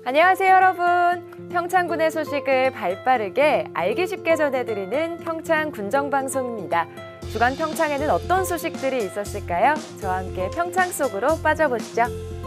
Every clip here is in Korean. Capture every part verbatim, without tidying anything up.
안녕하세요, 여러분. 평창군의 소식을 발빠르게 알기 쉽게 전해드리는 평창 군정방송입니다. 주간 평창에는 어떤 소식들이 있었을까요? 저와 함께 평창 속으로 빠져보시죠.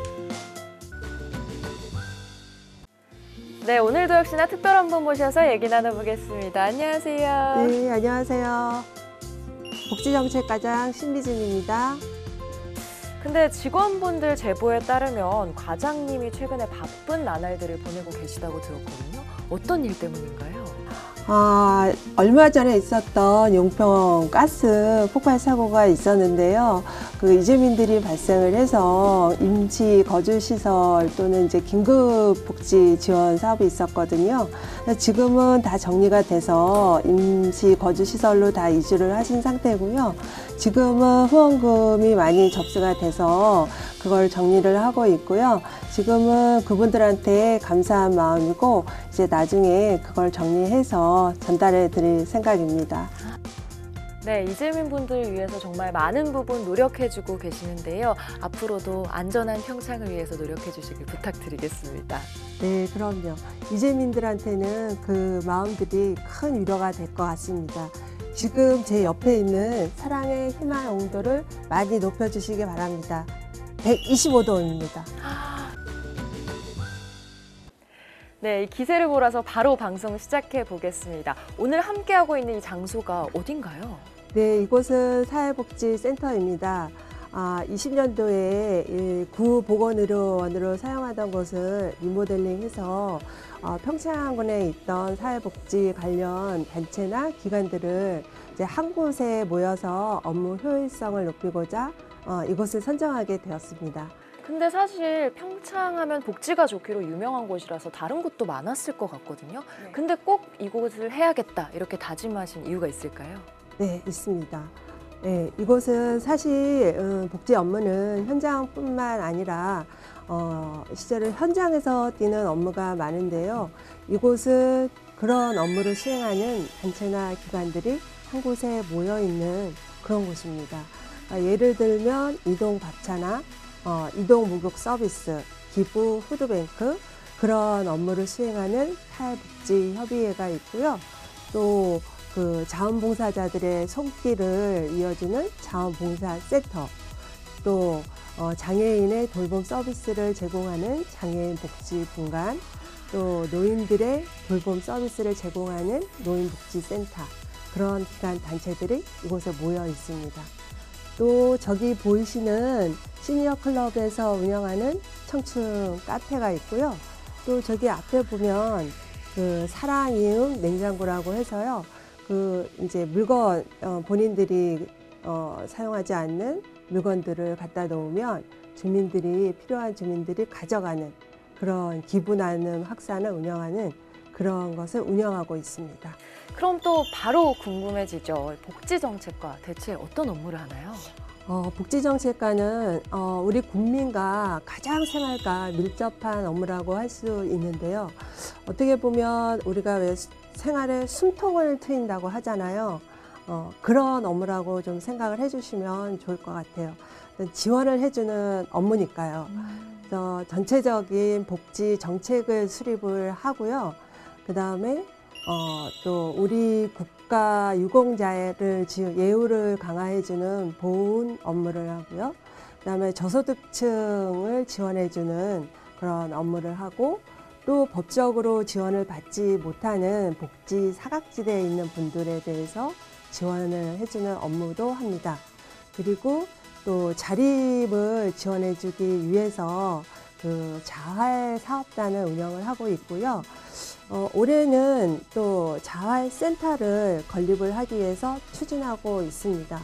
네, 오늘도 역시나 특별한 분 모셔서 얘기 나눠보겠습니다. 안녕하세요. 네, 안녕하세요. 복지정책과장 신미진입니다. 근데 직원분들 제보에 따르면 과장님이 최근에 바쁜 나날들을 보내고 계시다고 들었거든요. 어떤 일 때문인가요? 아, 얼마 전에 있었던 용평 가스 폭발 사고가 있었는데요. 그 이주민들이 발생을 해서 임시 거주시설 또는 이제 긴급 복지 지원 사업이 있었거든요. 지금은 다 정리가 돼서 임시 거주시설로 다 이주를 하신 상태고요. 지금은 후원금이 많이 접수가 돼서 그걸 정리를 하고 있고요. 지금은 그분들한테 감사한 마음이고 이제 나중에 그걸 정리해서 전달해 드릴 생각입니다. 네, 이재민 분들을 위해서 정말 많은 부분 노력해주고 계시는데요. 앞으로도 안전한 평창을 위해서 노력해 주시길 부탁드리겠습니다. 네, 그럼요. 이재민들한테는 그 마음들이 큰 위로가 될 것 같습니다. 지금 제 옆에 있는 사랑의 희망 온도를 많이 높여주시기 바랍니다. 백이십오 도입니다. 네, 이 기세를 몰아서 바로 방송 시작해 보겠습니다. 오늘 함께하고 있는 이 장소가 어딘가요? 네, 이곳은 사회복지센터입니다. 아, 이십 년도에 구보건의료원으로 사용하던 곳을 리모델링해서 어, 평창군에 있던 사회복지 관련 단체나 기관들을 이제 한 곳에 모여서 업무 효율성을 높이고자 어, 이곳을 선정하게 되었습니다. 근데 사실 평창하면 복지가 좋기로 유명한 곳이라서 다른 곳도 많았을 것 같거든요. 네. 근데 꼭 이곳을 해야겠다 이렇게 다짐하신 이유가 있을까요? 네, 있습니다. 네, 이곳은 사실 음, 복지 업무는 현장뿐만 아니라 어, 실제로 현장에서 뛰는 업무가 많은데요. 이곳은 그런 업무를 수행하는 단체나 기관들이 한 곳에 모여 있는 그런 곳입니다. 아, 예를 들면 이동 밥차나 어, 이동 목욕 서비스, 기부 푸드뱅크 그런 업무를 수행하는 사회복지협의회가 있고요. 또 그 자원봉사자들의 손길을 이어주는 자원봉사센터, 또 어, 장애인의 돌봄 서비스를 제공하는 장애인 복지분관, 또 노인들의 돌봄 서비스를 제공하는 노인복지센터 그런 기관 단체들이 이곳에 모여 있습니다. 또 저기 보이시는 시니어 클럽에서 운영하는 청춘 카페가 있고요. 또 저기 앞에 보면 그 사랑이음 냉장고라고 해서요. 그 이제 물건 어, 본인들이 어, 사용하지 않는 물건들을 갖다 놓으면 주민들이 필요한 주민들이 가져가는 그런 기부 나눔 확산을 운영하는 그런 것을 운영하고 있습니다. 그럼 또 바로 궁금해지죠. 복지정책과 대체 어떤 업무를 하나요? 어, 복지정책과는 어, 우리 국민과 가장 생활과 밀접한 업무라고 할 수 있는데요. 어떻게 보면 우리가 왜 생활에 숨통을 트인다고 하잖아요. 어, 그런 업무라고 좀 생각을 해주시면 좋을 것 같아요. 지원을 해주는 업무니까요. 그래서 전체적인 복지 정책을 수립을 하고요. 그 다음에 어, 또 우리 국가 유공자를 예우를 강화해주는 보훈 업무를 하고요. 그 다음에 저소득층을 지원해주는 그런 업무를 하고 또 법적으로 지원을 받지 못하는 복지 사각지대에 있는 분들에 대해서 지원을 해주는 업무도 합니다. 그리고 또 자립을 지원해주기 위해서 그 자활 사업단을 운영을 하고 있고요. 어, 올해는 또 자활센터를 건립을 하기 위해서 추진하고 있습니다.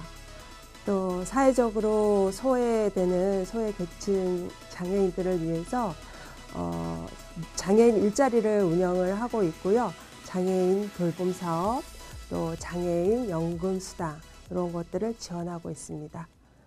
또 사회적으로 소외되는 소외계층 장애인들을 위해서 어, 장애인 일자리를 운영을 하고 있고요. 장애인 돌봄 사업, 또 장애인 연금 수당 이런 것들을 지원하고 있습니다.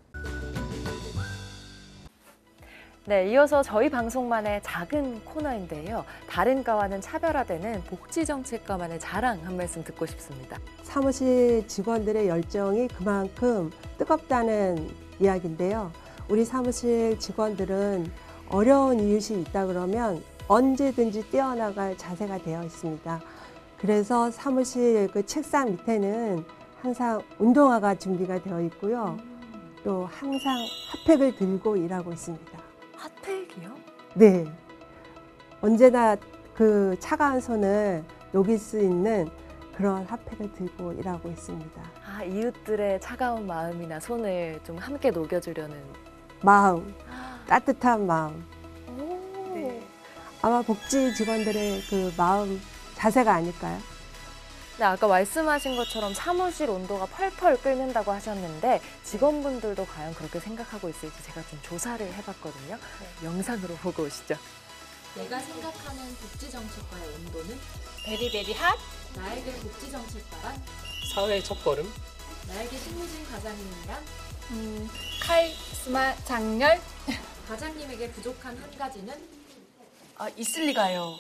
네, 이어서 저희 방송만의 작은 코너인데요. 다른 과와는 차별화되는 복지정책과만의 자랑 한 말씀 듣고 싶습니다. 사무실 직원들의 열정이 그만큼 뜨겁다는 이야기인데요. 우리 사무실 직원들은 어려운 이웃이 있다 그러면 언제든지 뛰어나갈 자세가 되어 있습니다. 그래서 사무실 그 책상 밑에는 항상 운동화가 준비가 되어 있고요. 또 항상 핫팩을 들고 일하고 있습니다. 핫팩이요? 네. 언제나 그 차가운 손을 녹일 수 있는 그런 핫팩을 들고 일하고 있습니다. 아, 이웃들의 차가운 마음이나 손을 좀 함께 녹여주려는. 마음, 따뜻한 마음. 오. 네. 아마 복지 직원들의 그 마음, 자세가 아닐까요? 네, 아까 말씀하신 것처럼 사무실 온도가 펄펄 끓는다고 하셨는데 직원분들도 과연 그렇게 생각하고 있을지 제가 좀 조사를 해봤거든요. 네, 영상으로 보고 오시죠. 내가 생각하는 복지정책과의 온도는 베리베리 핫 나에게 복지정책과란 사회 첫걸음 나에게 신무진 과장님이란 음, 카리스마 장렬 과장님에게 부족한 한 가지는 아, 있을 리가요.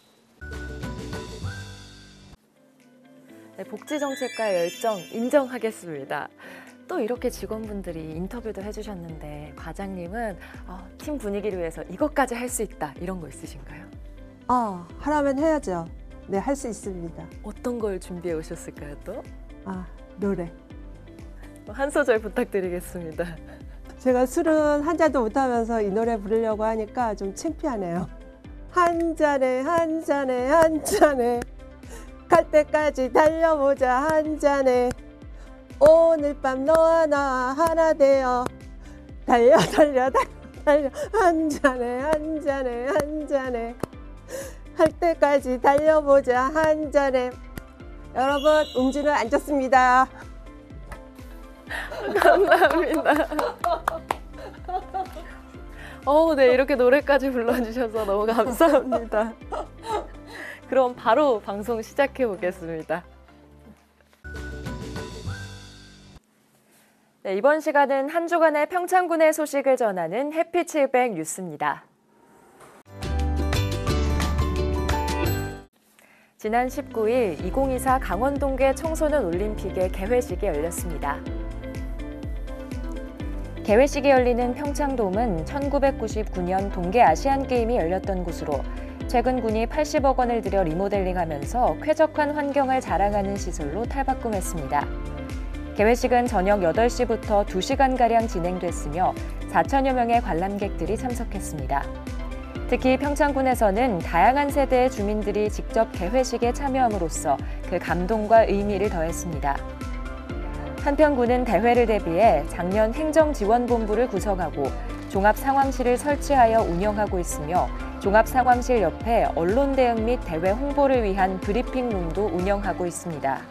네, 복지정책과의 열정 인정하겠습니다. 또 이렇게 직원분들이 인터뷰도 해주셨는데 과장님은 어, 팀 분위기를 위해서 이것까지 할 수 있다 이런 거 있으신가요? 아, 하라면 해야죠. 네, 할 수 있습니다. 어떤 걸 준비해 오셨을까요 또? 아, 노래. 한 소절 부탁드리겠습니다. 제가 술은 한 잔도 못하면서 이 노래 부르려고 하니까 좀 창피하네요. 한 잔에 한 잔에 한 잔에 갈 때까지 달려보자 한 잔에 오늘 밤 너와 나 하나 되어 달려 달려 달려 달려 한 잔에 한 잔에 한 잔에 할 때까지 달려보자 한 잔에. 여러분 음주는 안 좋습니다. 감사합니다. 어, 네, 이렇게 노래까지 불러주셔서 너무 감사합니다. 그럼 바로 방송 시작해 보겠습니다. 네, 이번 시간은 한 주간의 평창군의 소식을 전하는 해피 칠백 뉴스입니다. 지난 십구 일 이천이십사 강원동계 청소년 올림픽의 개회식이 열렸습니다. 개회식이 열리는 평창돔은 천구백구십구 년 동계 아시안게임이 열렸던 곳으로 최근 군이 팔십억 원을 들여 리모델링하면서 쾌적한 환경을 자랑하는 시설로 탈바꿈했습니다. 개회식은 저녁 여덟 시부터 두 시간가량 진행됐으며 사천여 명의 관람객들이 참석했습니다. 특히 평창군에서는 다양한 세대의 주민들이 직접 개회식에 참여함으로써 그 감동과 의미를 더했습니다. 한편 군은 대회를 대비해 작년 행정지원본부를 구성하고 종합상황실을 설치하여 운영하고 있으며 종합상황실 옆에 언론 대응 및 대회 홍보를 위한 브리핑룸도 운영하고 있습니다.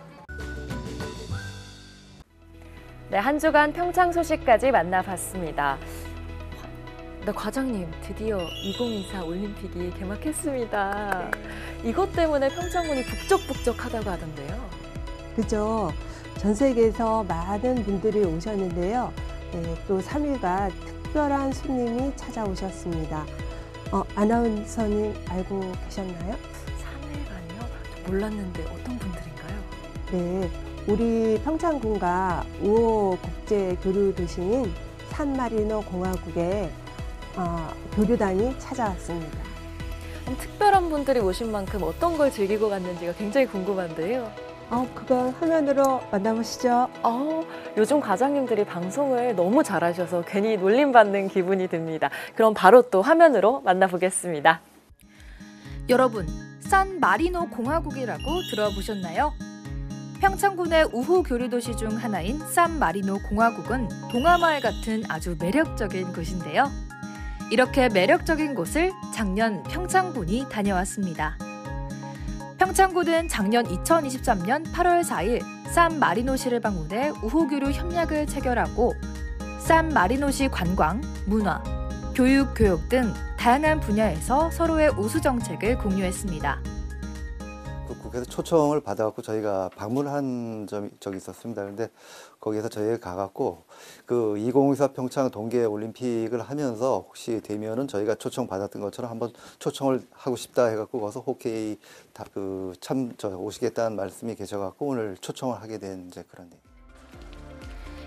네, 한 주간 평창 소식까지 만나봤습니다. 네, 과장님, 드디어 이천이십사 올림픽이 개막했습니다. 네. 이것 때문에 평창군이 북적북적하다고 하던데요. 그죠. 전 세계에서 많은 분들이 오셨는데요. 네, 또 삼 일간 특별한 손님이 찾아오셨습니다. 어, 아나운서님 알고 계셨나요? 삼 일간이요? 몰랐는데 어떤 분들인가요? 네, 우리 평창군과 우호 국제 교류 도시인 산마리노 공화국의 어, 교류단이 찾아왔습니다. 음, 특별한 분들이 오신 만큼 어떤 걸 즐기고 갔는지가 굉장히 궁금한데요. 어, 그건 화면으로 만나보시죠. 어, 요즘 과장님들이 방송을 너무 잘하셔서 괜히 놀림받는 기분이 듭니다. 그럼 바로 또 화면으로 만나보겠습니다. 여러분, 산 마리노 공화국이라고 들어보셨나요? 평창군의 우호 교류도시 중 하나인 산 마리노 공화국은 동화마을 같은 아주 매력적인 곳인데요. 이렇게 매력적인 곳을 작년 평창군이 다녀왔습니다. 평창군은 작년 이천이십삼 년 팔월 사일 산 마리노시를 방문해 우호교류 협약을 체결하고 산 마리노시 관광, 문화, 교육, 교육 등 다양한 분야에서 서로의 우수 정책을 공유했습니다. 그 국회에서 초청을 받아갖고 저희가 방문한 점이 적이 있었습니다. 그런데 거기에서 저희가 가갖고 그 이천이십사 평창 동계 올림픽을 하면서 혹시 되면은 저희가 초청 받았던 것처럼 한번 초청을 하고 싶다 해갖고 거기서 호케이 다 그 참 저 오시겠다는 말씀이 계셔갖고 오늘 초청을 하게 된 이제 그런.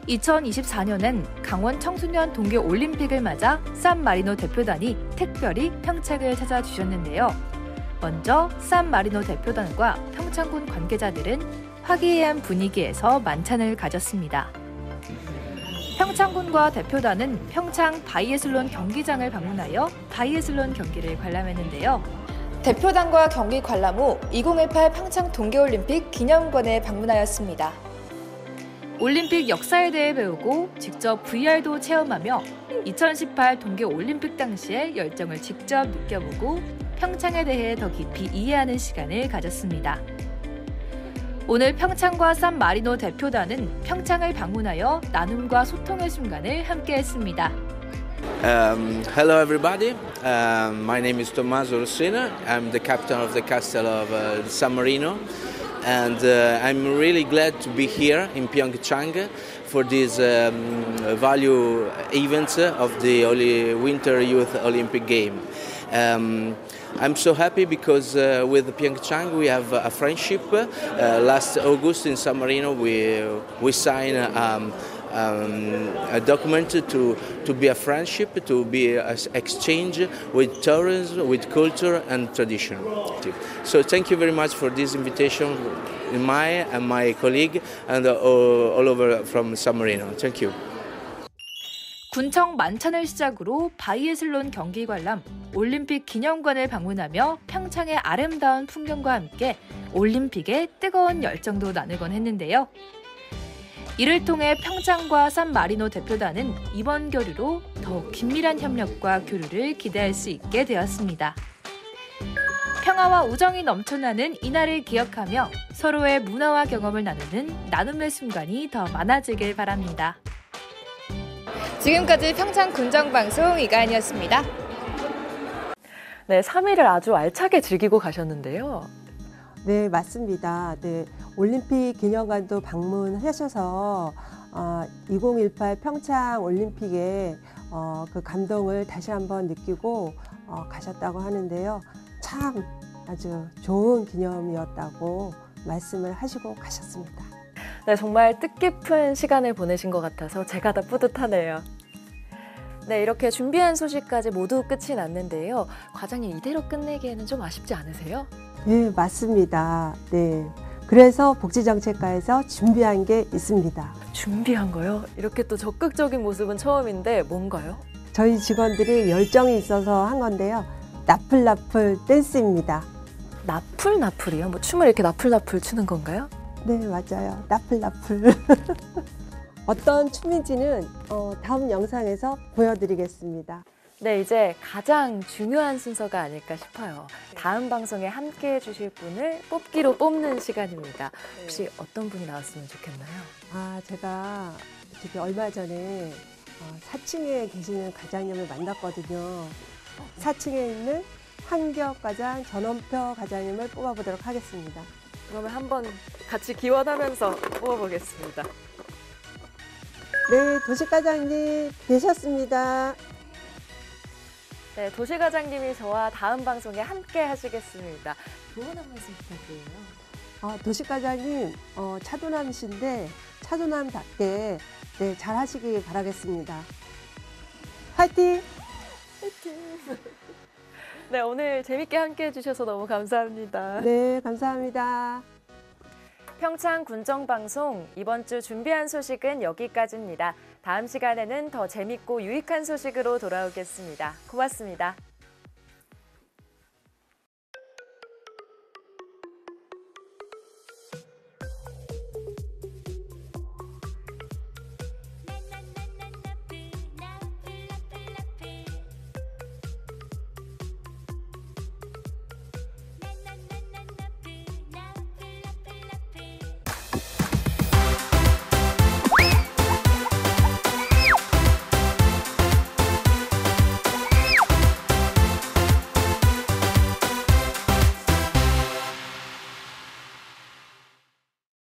이천이십사 년엔 강원 청소년 동계올림픽을 맞아 산마리노 대표단이 특별히 평창을 찾아주셨는데요. 먼저 산마리노 대표단과 평창군 관계자들은 화기애애한 분위기에서 만찬을 가졌습니다. 평창군과 대표단은 평창 바이애슬론 경기장을 방문하여 바이애슬론 경기를 관람했는데요. 대표단과 경기 관람 후 이천십팔 평창 동계올림픽 기념관에 방문하였습니다. 올림픽 역사에 대해 배우고 직접 브이알도 체험하며 이천십팔 동계올림픽 당시의 열정을 직접 느껴보고 평창에 대해 더 깊이 이해하는 시간을 가졌습니다. 오늘 평창과 산마리노 대표단은 평창을 방문하여 나눔과 소통의 순간을 함께했습니다. Um, hello everybody, um, my name is Tommaso Rossina, I'm the captain of the castle of uh, San Marino, and uh, I'm really glad to be here in Pyeongchang for this um, value event of the Oli- Winter Youth Olympic Game. Um, I'm so happy because uh, with Pyeongchang we have a friendship. Uh, last August in San Marino we, we signed um, Um, a document to, to be a friendship, to be an exchange with tourism, with culture and tradition. So thank you very much for this invitation, my and my colleague, and all, all over from San Marino. Thank you. 군청 만찬을 시작으로 바이애슬론 경기 관람, 올림픽 기념관을 방문하며 평창의 아름다운 풍경과 함께 올림픽의 뜨거운 열정도 나누곤 했는데요. 이를 통해 평창과 산마리노 대표단은 이번 교류로 더욱 긴밀한 협력과 교류를 기대할 수 있게 되었습니다. 평화와 우정이 넘쳐나는 이날을 기억하며 서로의 문화와 경험을 나누는 나눔의 순간이 더 많아지길 바랍니다. 지금까지 평창 군정방송 이가은이었습니다. 네, 삼 일을 아주 알차게 즐기고 가셨는데요. 네, 맞습니다. 네, 올림픽 기념관도 방문하셔서 어, 이천십팔 평창 올림픽의 어, 그 감동을 다시 한번 느끼고 어, 가셨다고 하는데요. 참 아주 좋은 기념이었다고 말씀을 하시고 가셨습니다. 네, 정말 뜻깊은 시간을 보내신 것 같아서 제가 다 뿌듯하네요. 네, 이렇게 준비한 소식까지 모두 끝이 났는데요. 과장님, 이대로 끝내기에는 좀 아쉽지 않으세요? 네, 맞습니다. 네. 그래서 복지정책과에서 준비한 게 있습니다. 준비한 거요? 이렇게 또 적극적인 모습은 처음인데 뭔가요? 저희 직원들이 열정이 있어서 한 건데요. 나풀나풀 댄스입니다. 나풀나풀이요? 뭐 춤을 이렇게 나풀나풀 추는 건가요? 네, 맞아요. 나풀나풀. 어떤 춤인지는 어, 다음 영상에서 보여드리겠습니다. 네, 이제 가장 중요한 순서가 아닐까 싶어요. 다음 방송에 함께 해주실 분을 뽑기로 뽑는 시간입니다. 혹시 어떤 분이 나왔으면 좋겠나요? 아, 제가 저기 얼마 전에 어, 사 층에 계시는 과장님을 만났거든요. 사 층에 있는 한기업 과장, 전원표 과장님을 뽑아보도록 하겠습니다. 그러면 한번 같이 기원하면서 뽑아보겠습니다. 네, 도시과장님 되셨습니다. 네, 도시과장님이 저와 다음 방송에 함께 하시겠습니다. 조언 한 말씀 부탁드려요. 어, 도시과장님 어, 차도남이신데 차도남답게 네, 잘 하시기 바라겠습니다. 화이팅! 네, 오늘 재밌게 함께 해주셔서 너무 감사합니다. 네, 감사합니다. 평창 군정방송 이번 주 준비한 소식은 여기까지입니다. 다음 시간에는 더 재밌고 유익한 소식으로 돌아오겠습니다. 고맙습니다.